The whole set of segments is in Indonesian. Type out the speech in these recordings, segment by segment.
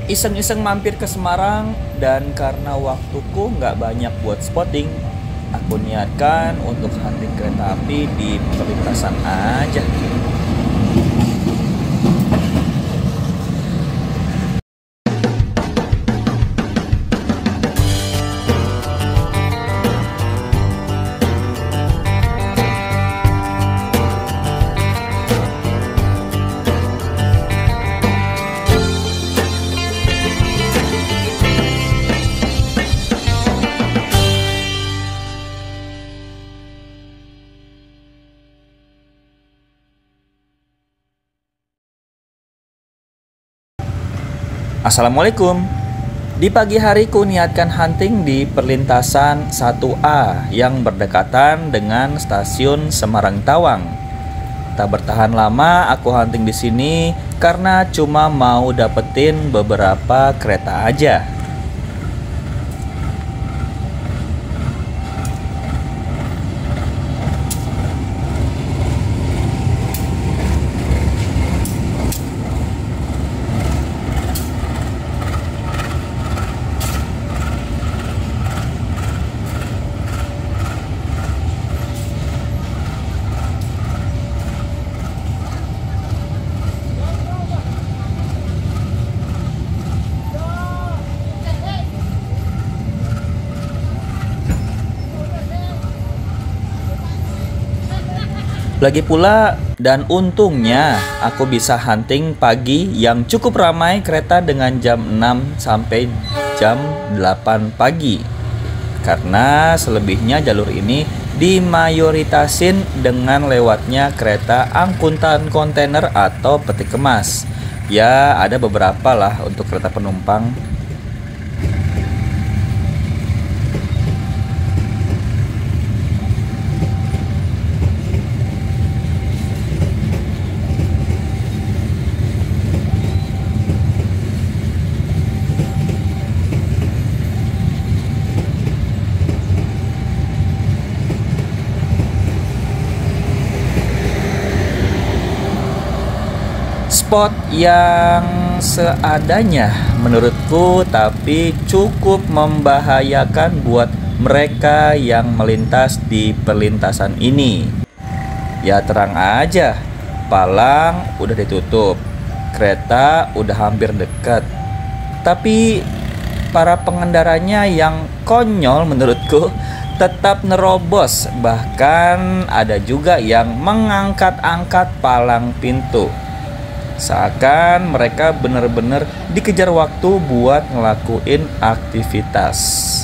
iseng-iseng mampir ke Semarang dan karena waktuku nggak banyak buat spotting, aku niatkan untuk hunting kereta api di perlintasan aja. Assalamualaikum. Di pagi hari ku niatkan hunting di perlintasan 1A yang berdekatan dengan stasiun Semarang Tawang. Tak bertahan lama aku hunting di sini karena cuma mau dapetin beberapa kereta aja. Lagi pula dan untungnya aku bisa hunting pagi yang cukup ramai kereta dengan jam 6 sampai jam 8 pagi. Karena selebihnya jalur ini dimayoritasin dengan lewatnya kereta angkutan kontainer atau peti kemas. Ya ada beberapa lah untuk kereta penumpang. Spot yang seadanya menurutku, tapi cukup membahayakan buat mereka yang melintas di perlintasan ini. Ya terang aja, palang udah ditutup, kereta udah hampir dekat, tapi para pengendaranya yang konyol menurutku tetap nerobos. Bahkan ada juga yang mengangkat-angkat palang pintu, seakan mereka bener-bener dikejar waktu buat ngelakuin aktivitas.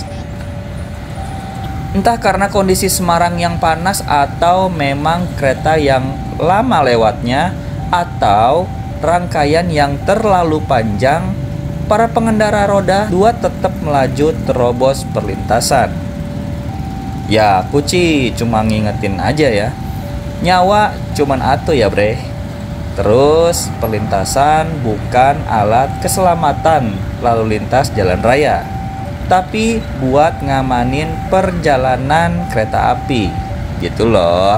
Entah karena kondisi Semarang yang panas, atau memang kereta yang lama lewatnya, atau rangkaian yang terlalu panjang, para pengendara roda 2 tetap melaju terobos perlintasan. Ya aku sih cuma ngingetin aja ya, nyawa cuman atuh ya bre. Terus perlintasan bukan alat keselamatan lalu lintas jalan raya, tapi buat ngamanin perjalanan kereta api gitu loh.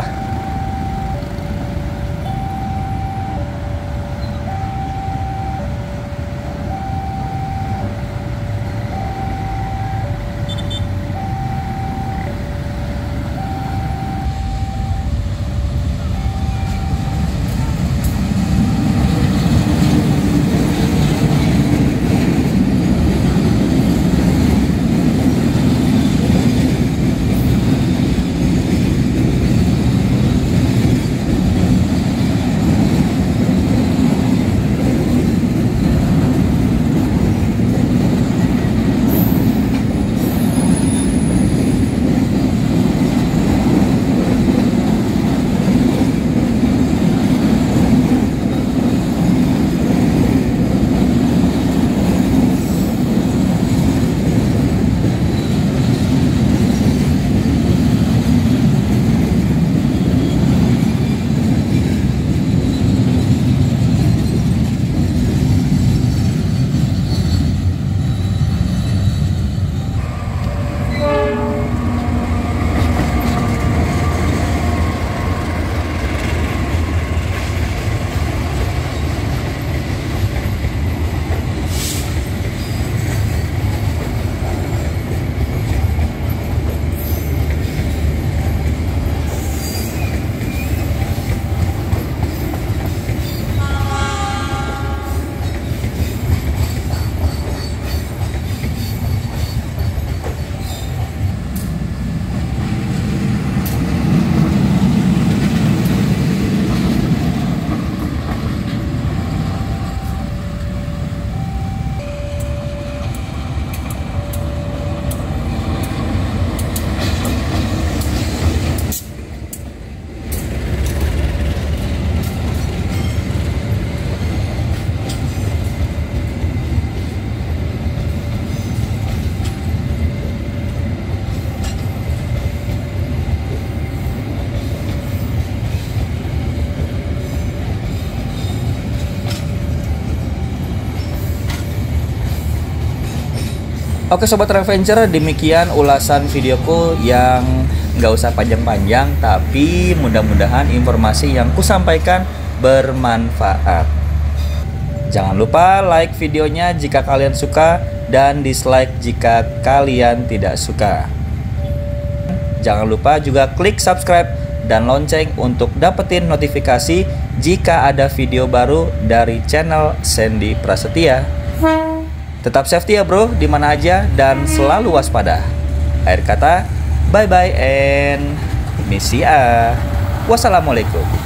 Oke Sobat Revenger, demikian ulasan videoku yang nggak usah panjang-panjang, tapi mudah-mudahan informasi yang kusampaikan bermanfaat. Jangan lupa like videonya jika kalian suka dan dislike jika kalian tidak suka. Jangan lupa juga klik subscribe dan lonceng untuk dapetin notifikasi jika ada video baru dari channel Sandy Prasetya. Tetap safety ya bro, dimana aja, dan selalu waspada. Akhir kata, bye bye and misia. Wassalamualaikum.